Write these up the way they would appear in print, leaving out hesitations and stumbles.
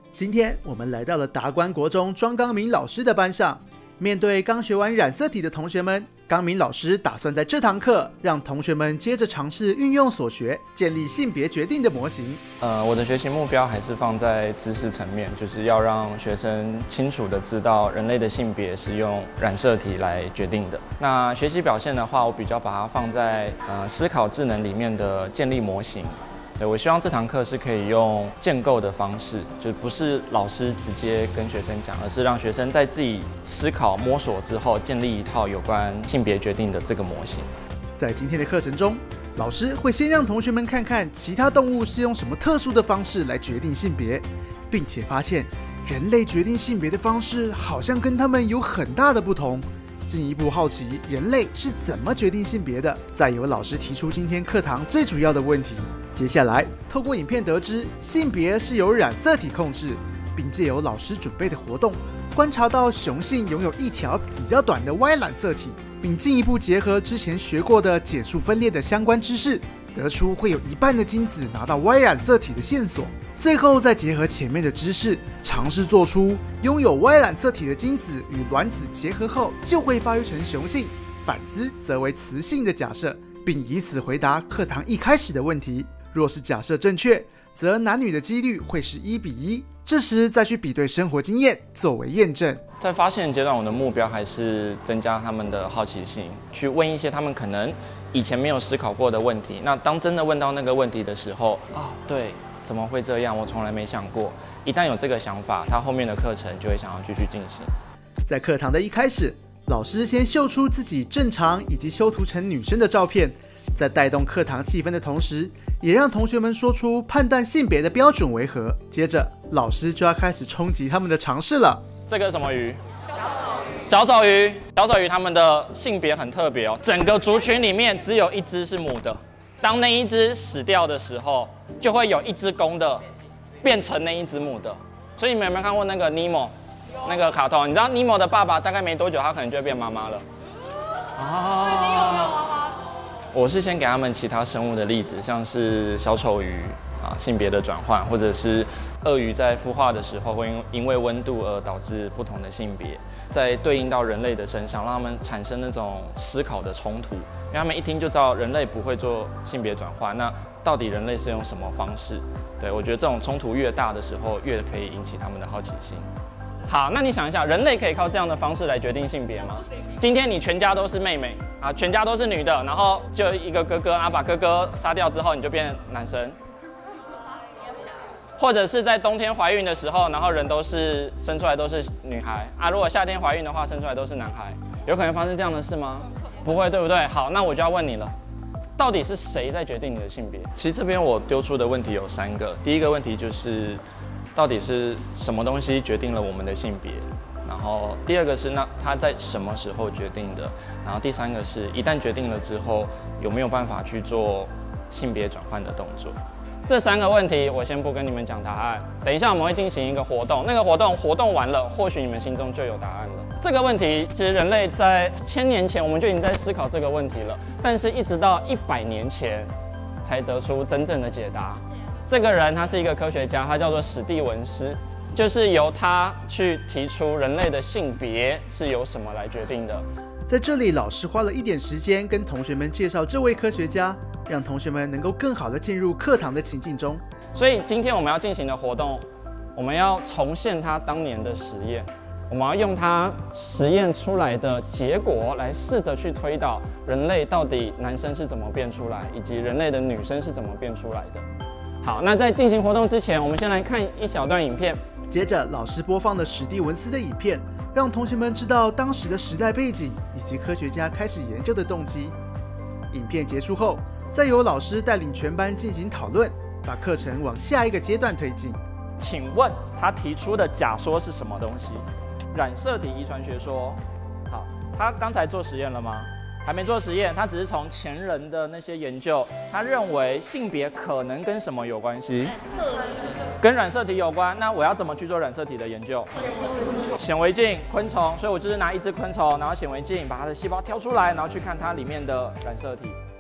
今天我们来到了达观国中庄刚明老师的班上，面对刚学完染色体的同学们，刚明老师打算在这堂课让同学们接着尝试运用所学，建立性别决定的模型。 我的学习目标还是放在知识层面，就是要让学生清楚的知道人类的性别是用染色体来决定的。那学习表现的话，我比较把它放在思考智能里面的建立模型。对，我希望这堂课是可以用建构的方式，就不是老师直接跟学生讲，而是让学生在自己思考摸索之后，建立一套有关性别决定的这个模型。 在今天的课程中，老师会先让同学们看看其他动物是用什么特殊的方式来决定性别，并且发现人类决定性别的方式好像跟他们有很大的不同。进一步好奇人类是怎么决定性别的，再由老师提出今天课堂最主要的问题。接下来透过影片得知性别是由染色体控制，并借由老师准备的活动观察到雄性拥有一条比较短的 Y 染色体，并进一步结合之前学过的减数分裂的相关知识，得出会有一半的精子拿到 Y 染色体的线索。最后再结合前面的知识，尝试做出拥有 Y 染色体的精子与卵子结合后就会发育成雄性，反之则为雌性的假设，并以此回答课堂一开始的问题。若是假设正确，则男女的几率会是1:1，这时再去比对生活经验作为验证。 在发现阶段，我的目标还是增加他们的好奇心，去问一些他们可能以前没有思考过的问题。那当真的问到那个问题的时候，对，怎么会这样？我从来没想过。一旦有这个想法，他后面的课程就会想要继续进行。 在课堂的一开始，老师先秀出自己正常以及修图成女生的照片，在带动课堂气氛的同时，也让同学们说出判断性别的标准为何。接着，老师就要开始冲击他们的常识了。 这个什么鱼？小丑鱼。小丑鱼它们的性别很特别哦，整个族群里面只有一只是母的。当那一只死掉的时候，就会有一只公的变成那一只母的。所以你们有没有看过那个尼莫那个卡通？你知道尼莫的爸爸大概没多久，他可能就会变妈妈了。我是先给他们其他生物的例子，像是小丑鱼性别的转换，或者是鳄鱼在孵化的时候会因为温度而导致不同的性别，在对应到人类的身上，让他们产生那种思考的冲突，因为他们一听就知道人类不会做性别转换，那到底人类是用什么方式？对，我觉得这种冲突越大的时候，越可以引起他们的好奇心。好，那你想一下，人类可以靠这样的方式来决定性别吗？今天你全家都是妹妹全家都是女的，然后就一个哥哥把哥哥杀掉之后，你就变男生。或者是在冬天怀孕的时候，然后人都是生出来都是女孩如果夏天怀孕的话，生出来都是男孩，有可能发生这样的事吗？不会，对不对？好，那我就要问你了，到底是谁在决定你的性别？其实这边我丢出的问题有3个，第一个问题就是到底是什么东西决定了我们的性别？然后第二个是那它在什么时候决定的？然后第3个是一旦决定了之后，有没有办法去做性别转换的动作？这3个问题我先不跟你们讲答案，等一下我们会进行一个活动，那个活动完了，或许你们心中就有答案了。这个问题其实人类在1000年前我们就已经在思考这个问题了，但是一直到100年前才得出真正的解答。这个人他是一个科学家，他叫做史蒂文斯，就是由他去提出人类的性别是由什么来决定的。 在这里，老师花了一点时间跟同学们介绍这位科学家，让同学们能够更好地进入课堂的情境中。 所以今天我们要进行的活动，我们要重现他当年的实验，我们要用他实验出来的结果来试着去推导人类到底男生是怎么变出来，以及人类的女生是怎么变出来的。好，那在进行活动之前，我们先来看一小段影片。 接着，老师播放了史蒂文斯的影片，让同学们知道当时的时代背景以及科学家开始研究的动机。影片结束后，再由老师带领全班进行讨论，把课程往下一个阶段推进。 请问他提出的假说是什么东西？染色体遗传学说。好，他刚才做实验了吗？还没做实验，他只是从前人的那些研究，他认为性别可能跟什么有关系？跟染色体有关。那我要怎么去做染色体的研究？显微镜、昆虫，所以我就是拿一只昆虫，然后显微镜把它的细胞挑出来，然后去看它里面的染色体。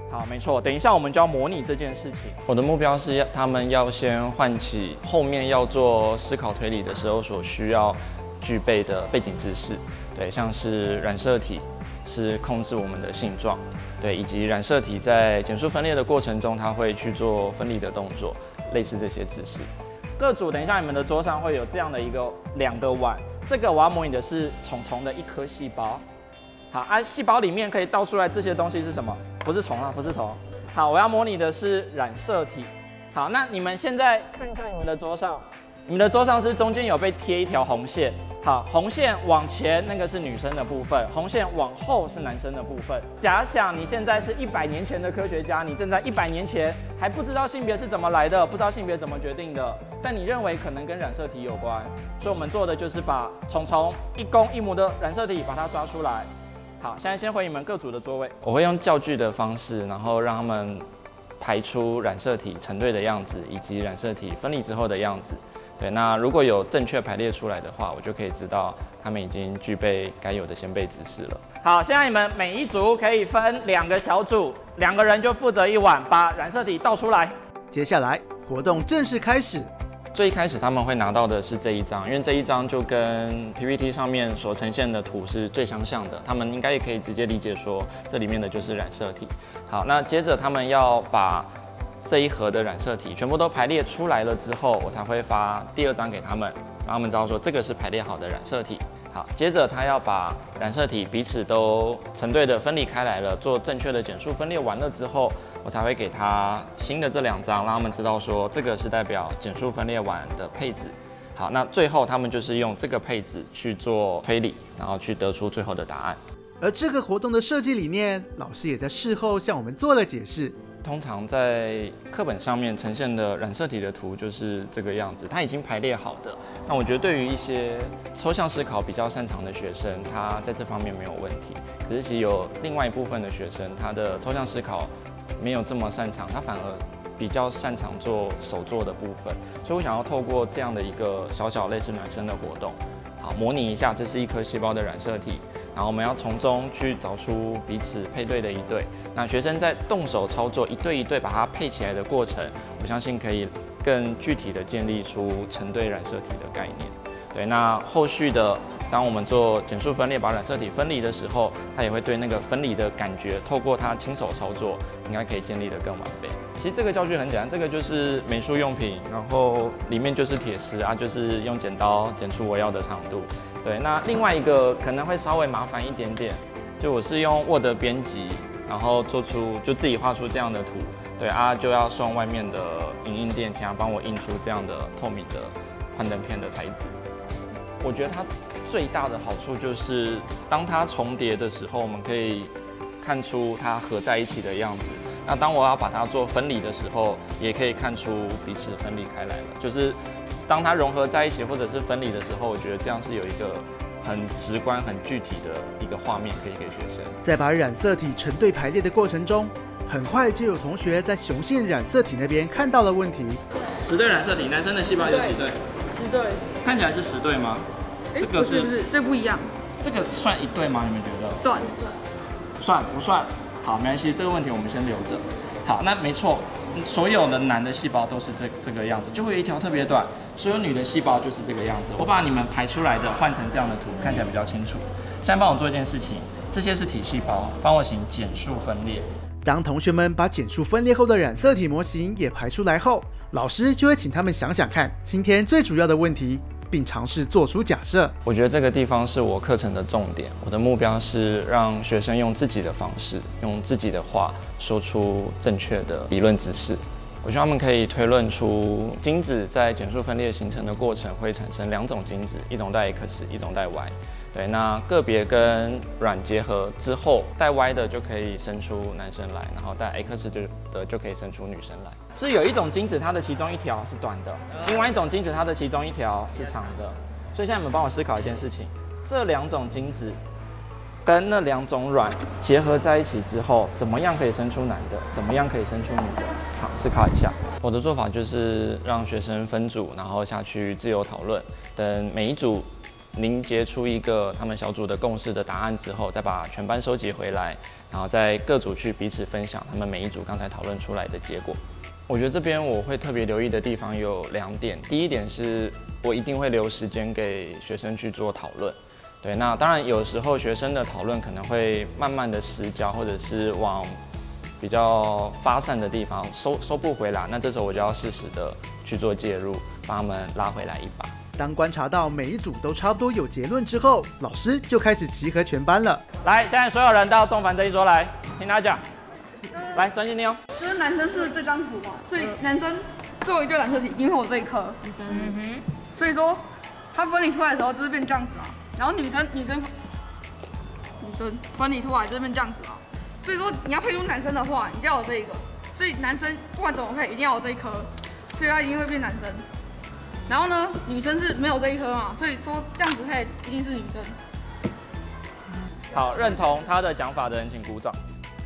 好，没错，等一下我们就要模拟这件事情。我的目标是他们要先唤起后面要做思考推理的时候所需要具备的背景知识，对，像是染色体是控制我们的性状，对，以及染色体在减数分裂的过程中，它会去做分离的动作，类似这些知识。各组等一下你们的桌上会有这样的2个碗，这个我要模拟的是虫虫的一颗细胞。好啊，细胞里面可以倒出来这些东西是什么？不是虫啊，不是虫。好，我要模拟的是染色体。好，那你们现在看看你们的桌上，你们的桌上是中间有被贴一条红线。好，红线往前那个是女生的部分，红线往后是男生的部分。假想你现在是100年前的科学家，你正在100年前还不知道性别是怎么来的，不知道性别怎么决定的，但你认为可能跟染色体有关，所以我们做的就是把虫虫一公一母的染色体把它抓出来。好，现在先回你们各组的座位。我会用教具的方式，然后让他们排出染色体成对的样子，以及染色体分离之后的样子。对，那如果有正确排列出来的话，我就可以知道他们已经具备该有的先辈知识了。好，现在你们每一组可以分2个小组，2个人就负责一碗，把染色体倒出来。 接下来活动正式开始。 最一开始他们会拿到的是这一张，因为这一张就跟 PPT 上面所呈现的图是最相像的，他们应该也可以直接理解说这里面的就是染色体。好，那接着他们要把这一盒的染色体全部都排列出来了之后，我才会发第2张给他们，让他们知道说这个是排列好的染色体。好，接着他要把染色体彼此都成对的分离开来了，做正确的减数分裂完了之后，我才会给他新的这2张，让他们知道说这个是代表减数分裂完的配置。好，那最后他们就是用这个配置去做推理，然后去得出最后的答案。 而这个活动的设计理念，老师也在事后向我们做了解释。 通常在课本上面呈现的染色体的图就是这个样子，它已经排列好的。那我觉得对于一些抽象思考比较擅长的学生，他在这方面没有问题。可是其实有另外一部分的学生，他的抽象思考没有这么擅长，他反而比较擅长做手作的部分。所以我想要透过这样的一个小小类似暖身的活动，好，模拟一下这是一颗细胞的染色体。然后我们要从中去找出彼此配对的一对。那学生在动手操作一对一对把它配起来的过程，我相信可以更具体的建立出成对染色体的概念。对，那后续的当我们做减数分裂把染色体分离的时候，他也会对那个分离的感觉，透过他亲手操作，应该可以建立得更完备。其实这个教具很简单，这个就是美术用品，然后里面就是铁丝啊，就是用剪刀剪出我要的长度。对，那另外一个可能会稍微麻烦一点点，就我是用 Word 编辑，然后就自己画出这样的图。对啊，就要送外面的影印店，请他帮我印出这样的透明的幻灯片的材质。我觉得它最大的好处就是，当它重叠的时候，我们可以看出它合在一起的样子。那当我要把它做分离的时候，也可以看出彼此分离开来了。就是当它融合在一起或者是分离的时候，我觉得这样是有一个很直观、很具体的一个画面可以给学生。 在把染色体成对排列的过程中，很快就有同学在雄性染色体那边看到了问题。 10对染色体，男生的细胞有几对 ？10对。 看起来是10对吗？这个不是，这不一样。 这个算1对吗？你们觉得？ 算。 算不算？好，没关系，这个问题我们先留着。好，那没错，所有的男的细胞都是这个样子，就会有一条特别短；所有女的细胞就是这个样子。我把你们排出来的换成这样的图，看起来比较清楚。现在帮我做一件事情，这些是体细胞，帮我请减数分裂。 当同学们把减数分裂后的染色体模型也排出来后，老师就会请他们想想看今天最主要的问题，并尝试做出假设。我觉得这个地方是我课程的重点，我的目标是让学生用自己的方式，用自己的话说出正确的理论知识。我希望他们可以推论出精子在减数分裂形成的过程会产生2种精子，一种带 X， 一种带 Y。对，那个别跟卵结合之后，带 Y 的就可以生出男生来，然后带 X 的就可以生出女生来。是有一种精子，它的其中一条是短的，另外一种精子它的其中一条是长的。所以现在你们帮我思考一件事情：这2种精子跟那2种卵结合在一起之后，怎么样可以生出男的？怎么样可以生出女的？好，思考一下。我的做法就是让学生分组，然后下去自由讨论，等每一组凝结出一个他们小组的共识的答案之后，再把全班收集回来，然后在各组去彼此分享他们每一组刚才讨论出来的结果。我觉得这边我会特别留意的地方有2点，第一点是我一定会留时间给学生去做讨论。对，那当然有时候学生的讨论可能会慢慢的失焦，或者是往比较发散的地方收不回来，那这时候我就要适时的去做介入，帮他们拉回来一把。 当观察到每一组都差不多有结论之后，老师就开始集合全班了。 来，现在所有人到仲凡这一桌来，听他讲。来，专心听哦。 就是男生是这张图嘛，所以男生最后一对染色体一定会有这一颗。所以说它分离出来的时候就是变这样子嘛，然后女生分离出来就是变这样子嘛。所以说你要配出男生的话，你就要有这一个。所以男生不管怎么配，一定要有这一颗，所以他一定会变男生。然后呢，女生是没有这一颗嘛，所以说这样子配一定是女生。 好，认同他的讲法的人请鼓掌。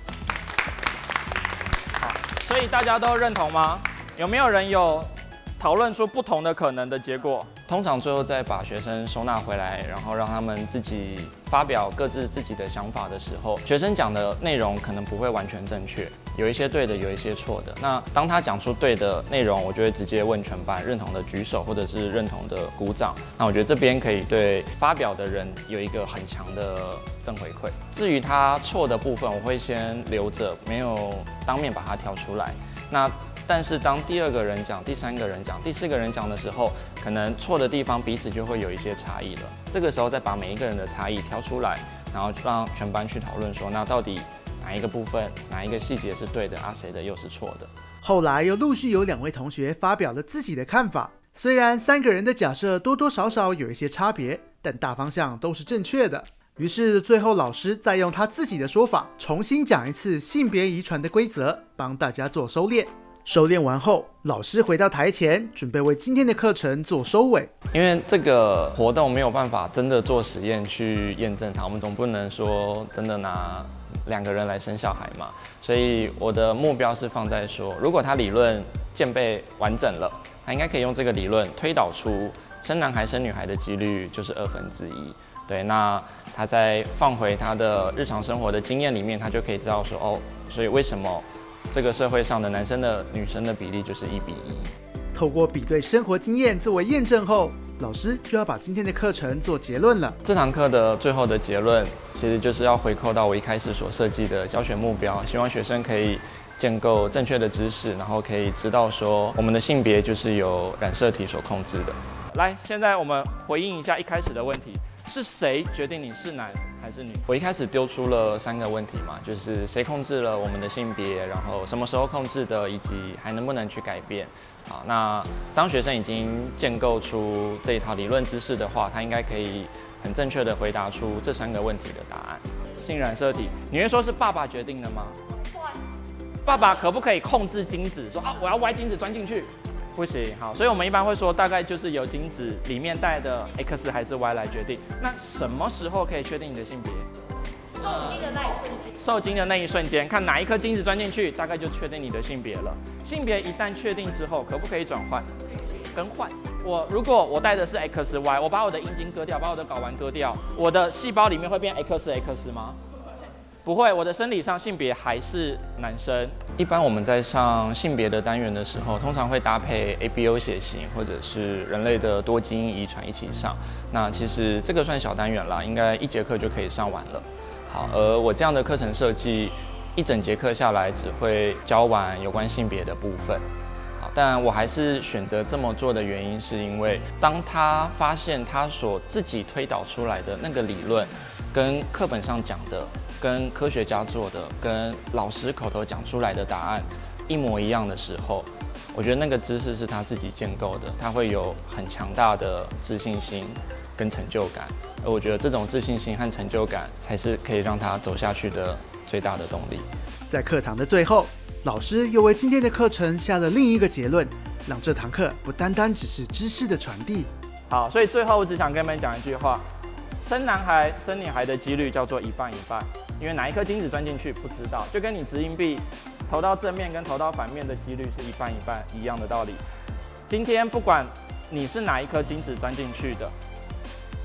好，所以大家都认同吗？有没有人有讨论出不同的可能的结果？通常最后再把学生收纳回来，然后让他们自己发表各自自己的想法的时候，学生讲的内容可能不会完全正确，有一些对的，有一些错的。那当他讲出对的内容，我就会直接问全班认同的举手，或者是认同的鼓掌。那我觉得这边可以对发表的人有一个很强的正回馈。至于他错的部分，我会先留着，没有当面把它挑出来。但是当第2个人讲、第3个人讲、第4个人讲的时候，可能错的地方彼此就会有一些差异了。这个时候再把每一个人的差异挑出来，然后让全班去讨论说，那到底哪一个部分、哪一个细节是对的，谁的又是错的。 后来又陆续有2位同学发表了自己的看法，虽然3个人的假设多多少少有一些差别，但大方向都是正确的。于是最后老师再用他自己的说法重新讲一次性别遗传的规则，帮大家做收敛。收敛完后，老师回到台前，准备为今天的课程做收尾。 因为这个活动没有办法真的做实验去验证它，我们总不能说真的拿2个人来生小孩嘛。所以我的目标是放在说，如果他理论建备完整了，他应该可以用这个理论推导出生男孩生女孩的几率就是1/2。对，那他再放回他的日常生活的经验里面，他就可以知道说，哦，所以为什么这个社会上的男生的女生的比例就是1比1。 透过比对生活经验作为验证后，老师就要把今天的课程做结论了。 这堂课的最后的结论，其实就是要回扣到我一开始所设计的教学目标，希望学生可以建构正确的知识，然后可以知道说我们的性别就是由染色体所控制的。来，现在我们回应一下一开始的问题。是谁决定你是男还是女？我一开始丢出了3个问题嘛，就是谁控制了我们的性别，然后什么时候控制的，以及还能不能去改变。好，那当学生已经建构出这一套理论知识的话，他应该可以很正确的回答出这3个问题的答案。性染色体，你会说是爸爸决定的吗？爸爸可不可以控制精子？说啊，我要Y精子钻进去？不行，好，所以我们一般会说，大概就是由精子里面带的 X 还是 Y 来决定。那什么时候可以确定你的性别？ 受精的那一瞬间。 受精的那一瞬间，看哪一颗精子钻进去，大概就确定你的性别了。性别一旦确定之后，可不可以转换？更换。如果我带的是 XY， 我把我的阴茎割掉，把我的睾丸割掉，我的细胞里面会变 XX 吗？不会，我的生理上性别还是男生。一般我们在上性别的单元的时候，通常会搭配 ABO 血型或者是人类的多基因遗传一起上。那其实这个算小单元啦，应该1节课就可以上完了。好，而我这样的课程设计，一整节课下来只会教完有关性别的部分。好，但我还是选择这么做的原因，是因为当他发现他所自己推导出来的那个理论，跟课本上讲的，跟科学家做的，跟老师口头讲出来的答案一模一样的时候，我觉得那个知识是他自己建构的，他会有很强大的自信心跟成就感，而我觉得这种自信心和成就感才是可以让他走下去的最大的动力。 在课堂的最后，老师又为今天的课程下了另一个结论，让这堂课不单单只是知识的传递。 好，所以最后我只想跟你们讲一句话：生男孩、生女孩的几率叫做1半1半，因为哪一颗精子钻进去不知道，就跟你掷硬币投到正面跟投到反面的几率是1半1半一样的道理。今天不管你是哪一颗精子钻进去的，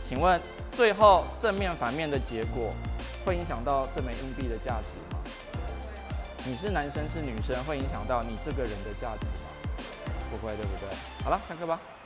请问最后正面反面的结果会影响到这枚硬币的价值吗？你是男生是女生会影响到你这个人的价值吗？不会，对不对？好了，下课吧。